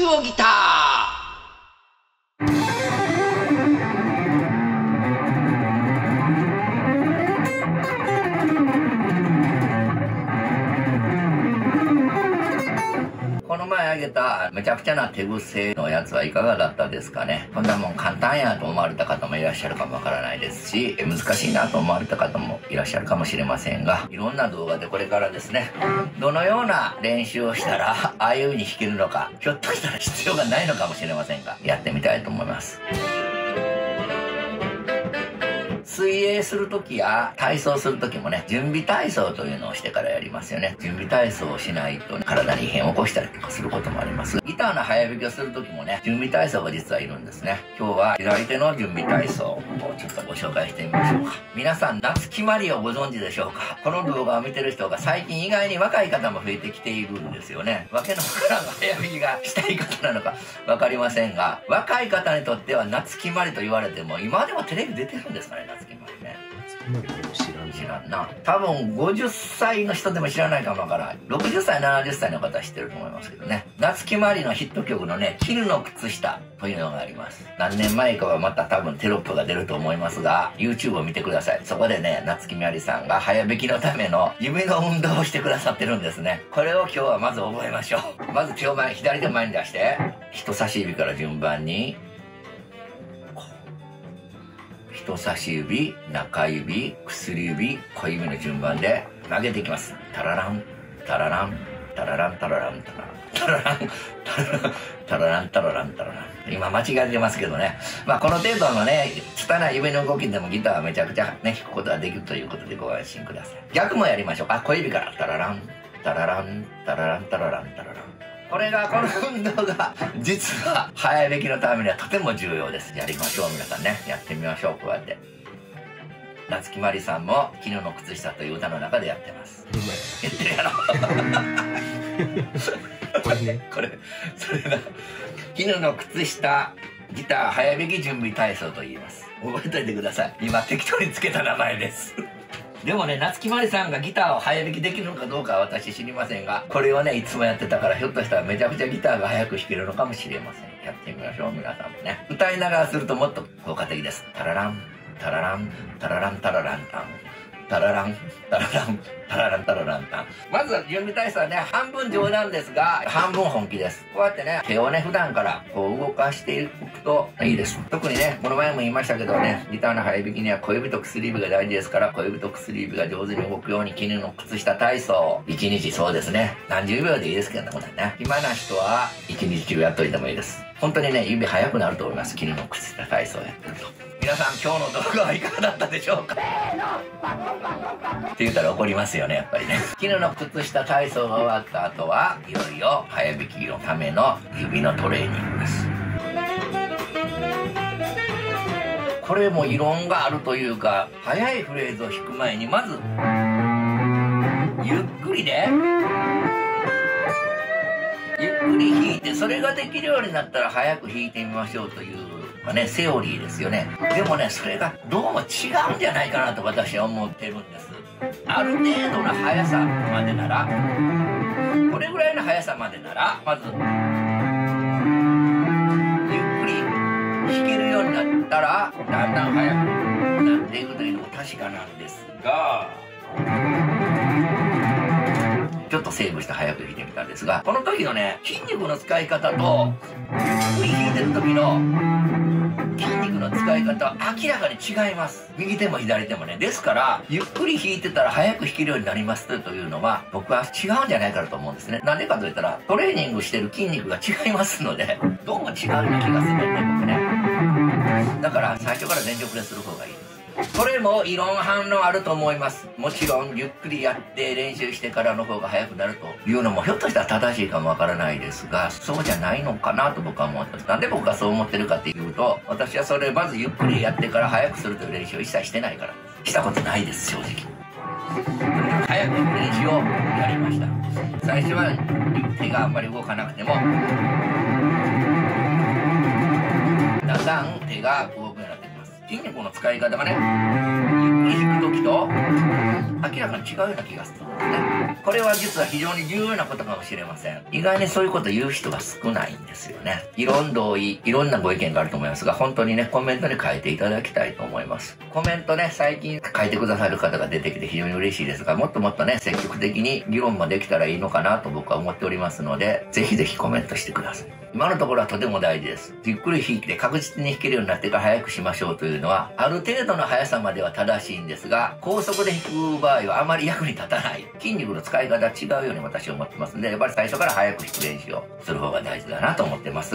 オギター。この前あげためちゃくちゃな手癖のやつはいかがだったですかね。こんなもん簡単やと思われた方もいらっしゃるかもわからないですし、難しいなと思われた方もいらっしゃるかもしれませんが、いろんな動画でこれからですね、どのような練習をしたらああいう風に弾けるのか、ひょっとしたら必要がないのかもしれませんが、やってみたいと思います。水泳するときや体操するときもね、準備体操というのをしてからやりますよね。準備体操をしないと体に異変を起こしたりとかすることもあります。ギターの早弾きをするときもね、準備体操が実はいるんですね。今日は左手の準備体操をちょっとご紹介してみましょうか。皆さん、夏決まりをご存知でしょうか？この動画を見てる人が最近意外に若い方も増えてきているんですよね。わけのわからん早弾きがしたい方なのかわかりませんが、若い方にとっては夏決まりと言われても、今でもテレビ出てるんですかね、夏決まりね。知らんな。多分50歳の人でも知らないかもわからない。60歳、70歳の方は知ってると思いますけどね。夏木マリのヒット曲のね、絹の靴下というのがあります。何年前かはまた多分テロップが出ると思いますが、YouTube を見てください。そこでね、夏木マリさんが早弾きのための指の運動をしてくださってるんですね。これを今日はまず覚えましょう。まず手を左手を前に出して、人差し指から順番に、人差し指、中指、薬指、小指の順番で曲げていきます。タララン、タララン、タララン、タララン、タララン、タララン、タララン、タララン。今間違えてますけどね。まあこの程度のね、拙い指の動きでもギターはめちゃくちゃね、弾くことができるということでご安心ください。逆もやりましょう。小指からタララン、タララン、タララン、タララン、タララン。この運動が実は早弾きのためにはとても重要です。やりましょう皆さんね。やってみましょう。こうやって。夏木マリさんも「絹の靴下」という歌の中でやってます。言ってるやろ。これそれだ。絹の靴下ギター早弾き準備体操と言います。覚えておいてください。今適当につけた名前です。でもね、夏木マリさんがギターを早弾きできるのかどうかは私知りませんが、これをね、いつもやってたから、ひょっとしたらめちゃくちゃギターが早く弾けるのかもしれません。やってみましょう、皆さんもね。歌いながらするともっと効果的です。タララン、タララン、タララン、タラランタン。タララン、タララン、タララン、タラランタン。まずは準備体操はね、半分冗談ですが、半分本気です。こうやってね、手をね、普段からこう動かしておくといいです。特にね、この前も言いましたけどね、ギターの早弾きには小指と薬指が大事ですから、小指と薬指が上手に動くように絹の靴下体操。1日そうですね、何十秒でいいですけどね、これね。暇な人は1日中やっといてもいいです。本当にね、指速くなると思います。絹の靴下体操をやってると。皆さん今日の動画はいかがだったでしょうか？って言ったら怒りますよね、やっぱりね。絹の靴下体操が終わった後はいよいよ早弾きのための指のトレーニングです。これも異論があるというか、速いフレーズを弾く前にまずゆっくりでゆっくり弾いて、それができるようになったら早く弾いてみましょうというね、セオリーですよね。でもね、それがどうも違うんじゃないかなと私は思ってるんです。ある程度の速さまでなら、これぐらいの速さまでなら、まずゆっくり弾けるようになったらだんだん速くなっていくというのも確かなんですが、ちょっとセーブして早く弾いてみたんですが、この時のね、筋肉の使い方とゆっくり弾いてる時の筋肉の使い方は明らかに違います。右手も左手もね。ですからゆっくり弾いてたら早く弾けるようになりますというのは僕は違うんじゃないかなと思うんですね。なんでかといったらトレーニングしてる筋肉が違いますので、どうも違うような気がするんで僕ね。だから最初から全力でする方がいいです。これも異論反論あると思います。もちろんゆっくりやって練習してからの方が早くなるというのもひょっとしたら正しいかもわからないですが、そうじゃないのかなと僕は思ってます。なんで僕がそう思ってるかっていうと、私はそれまずゆっくりやってから早くするという練習を一切してないから。したことないです、正直。早く練習をやりました。最初は手があんまり動かなくてもだんだん手が動くようになってきます。筋肉の使い方がね、ゆっくり弾く時と明らかに違うような気がするんですね。 これは実は非常に重要なことかもしれません。意外にそういうこと言う人が少ないんですよね。いろんなご意見があると思いますが、本当にね、コメントに書いていただきたいと思います。コメントね、最近書いてくださる方が出てきて非常に嬉しいですが、もっともっとね、積極的に議論もできたらいいのかなと僕は思っておりますので、ぜひぜひコメントしてください。今のところはとても大事です。ゆっくり弾いて確実に弾けるようになってから早くしましょうというのは、ある程度の速さまでは正しいんですが、高速で弾く場合はあまり役に立たない。筋肉の使い方違うように私は思ってますんで、やっぱり最初から早く弾く練習をする方が大事だなと思ってます。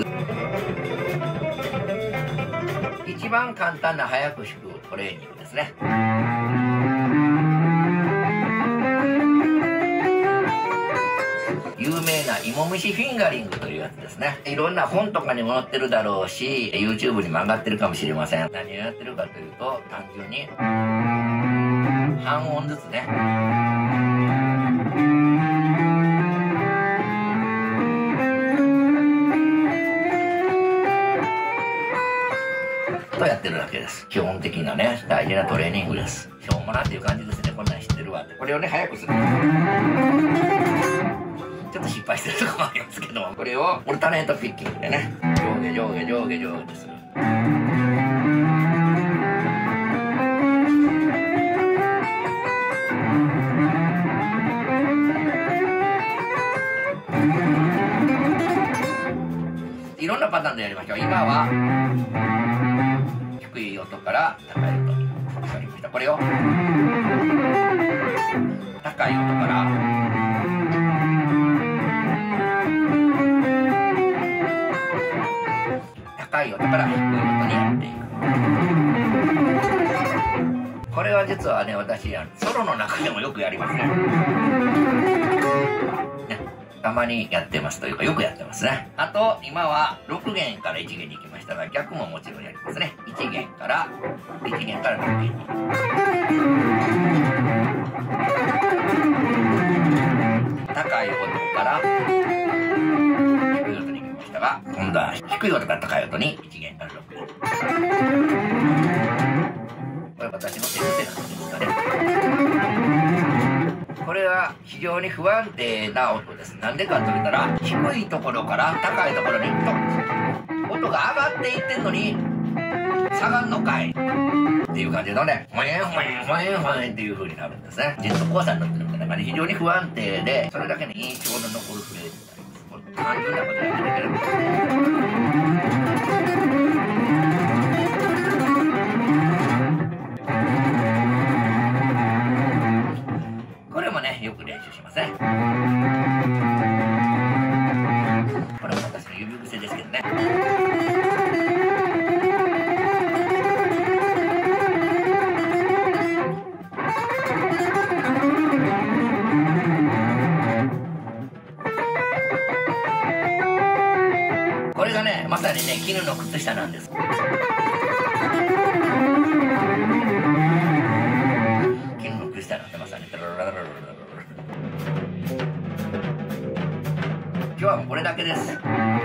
一番簡単な早く弾くトレーニングですね。有名な芋虫フィンガリングというやつですね。いろんな本とかにも載ってるだろうし、YouTube にも上がってるかもしれません。何をやってるかというと、単純に半音ずつね。とやってるだけです。基本的なね、大事なトレーニングです。しょうもなっていう感じですね。こんなん知ってるわって。これをね、早くする。ちょっと失敗してるところもありますけど、これをオルタネートピッキングでね、上下上下上下上下ってする。いろんなパターンでやりましょう。今は低い音から高い音にやりました。これを高い音から低い音から低い音にやっていく。これは実はね、私ソロの中でもよくやりますね。たまにやってますというか、よくやってますね。あと今は6弦から1弦に行きましたが、逆ももちろんやりますね。1弦から6弦に。高い音から低い音に行きましたが、今度は低い音から高い音に1弦から6弦。これ私の手癖なんですかね。これは非常に不安定な音です。なんでかと言ったら、低いところから高いところに音が上がっていってんのに下がんのかいっていう感じのね、ほえんほえんほえんほえんっていう風になるんですね。ジェットコースターに乗ってるみたいな感じで非常に不安定で、それだけの印象の残るフレーズになります。これ単純なことやっていければよく練習しますね。これも私の指癖ですけどね。これがね、まさにね、絹の靴下なんです。絹の靴下なんてまさに。今日はもうこれだけです。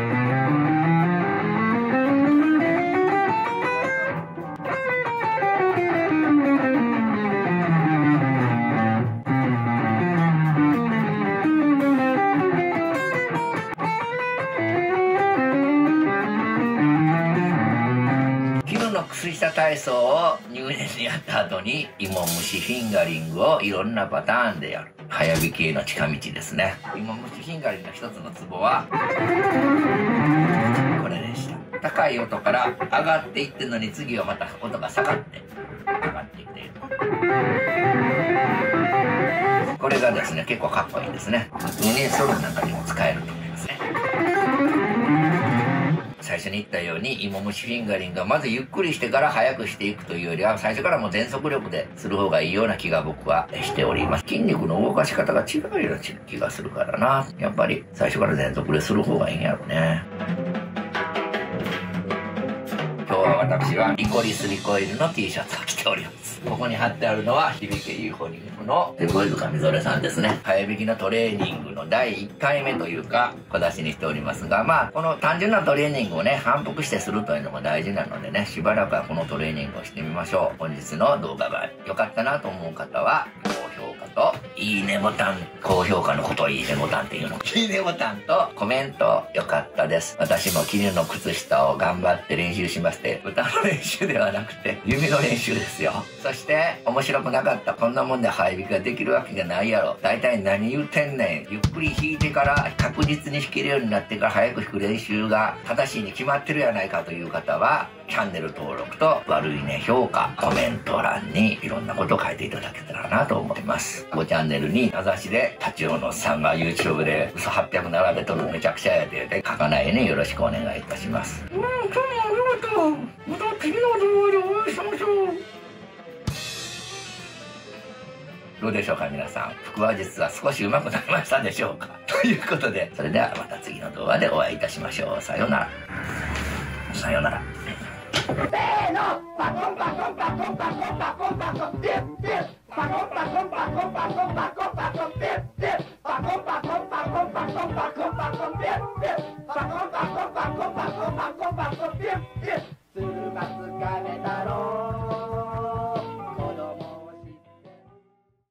絹の靴下体操を入念にやった後に、芋虫フィンガリングをいろんなパターンでやる。早弾きへの近道ですね。芋虫フィンガリングの一つのツボはこれでした。高い音から上がっていってるのに、次はまた音が下がって上がっていっている。これがですね、結構かっこいいですね。普通にソロなんかにも使えると思いますね。最初に言ったように、芋虫フィンガリングはまずゆっくりしてから早くしていくというよりは、最初からもう全速力でする方がいいような気が僕はしております。筋肉の動かし方が違うような気がするからな。やっぱり最初から全速でする方がいいんやろね。今日は私はリコリスリコイルの T シャツを着ております。ここに貼ってあるのは響けユーフォニウムの小泉みぞれさんですね。早弾きのトレーニングの第1回目というか小出しにしておりますが、まあこの単純なトレーニングをね反復してするというのも大事なのでね、しばらくはこのトレーニングをしてみましょう。本日の動画が良かったなと思う方は高評価といいねボタン、高評価のことをいいねボタンっていうの。いいねボタンとコメント良かったです。私も絹の靴下を頑張って練習しまして、歌の練習ではなくて弓の練習ですよ。そして面白くなかった、こんなもんで早弾きができるわけがないやろ、大体何言うてんねん、ゆっくり弾いてから確実に弾けるようになってから早く弾く練習が正しいに決まってるやないかという方は、チャンネル登録と悪いね評価、コメント欄にいろんなことを書いていただけたらなと思います。5チャンネルに名指しで立ち尾のさんが YouTube で嘘800並べとるめちゃくちゃやで書かないようによろしくお願いいたします。今日もありがとう。また次の動画でお会いしましょう。どうでしょうか皆さん、腹話術は少し上手くなりましたでしょうか。ということで、それではまた次の動画でお会いいたしましょう。さようなら。さようなら。せーの、パコンパコンパコンパコンパコンパコンピュッピュッ、パコンパコンパコンパコンパコンパコンピュッピュッ、パコンパコンパコンパコンパコンパコンピュッピュッ、パコンパコンパコンパコンパコンパコンピュッピュッ、するがつかめたろ